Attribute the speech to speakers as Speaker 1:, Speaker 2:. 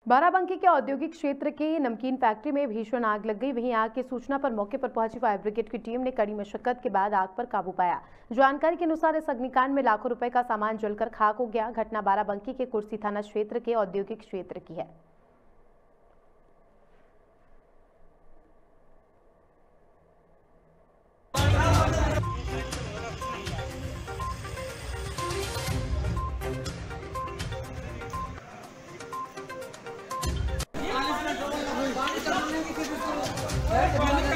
Speaker 1: बाराबंकी के औद्योगिक क्षेत्र के नमकीन फैक्ट्री में भीषण आग लग गई। वहीं आग की सूचना पर मौके पर पहुंची फायर ब्रिगेड की टीम ने कड़ी मशक्कत के बाद आग पर काबू पाया। जानकारी के अनुसार इस अग्निकांड में लाखों रुपए का सामान जलकर खाक हो गया। घटना बाराबंकी के कुर्सी थाना क्षेत्र के औद्योगिक क्षेत्र की है।